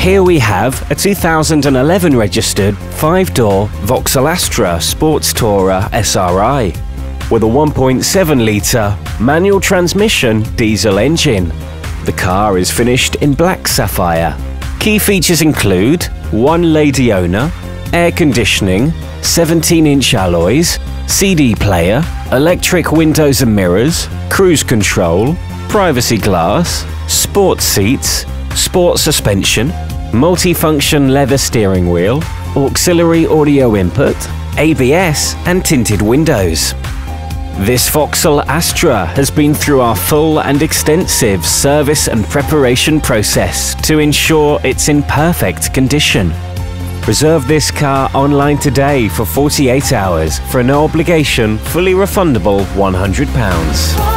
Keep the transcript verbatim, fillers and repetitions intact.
Here we have a two thousand eleven registered five-door Vauxhall Astra Sports Tourer S R I with a one point seven litre manual transmission diesel engine. The car is finished in black sapphire. Key features include one lady owner, air conditioning, seventeen inch alloys, C D player, electric windows and mirrors, cruise control, privacy glass, sports seats, sport suspension, multi-function leather steering wheel, auxiliary audio input, A B S and tinted windows. This Vauxhall Astra has been through our full and extensive service and preparation process to ensure it's in perfect condition. Reserve this car online today for forty-eight hours for an no obligation, fully refundable one hundred pounds.